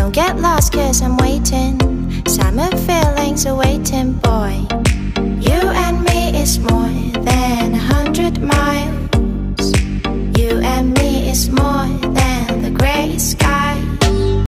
Don't get lost cause I'm waiting. Summer feelings are waiting, boy. You and me is more.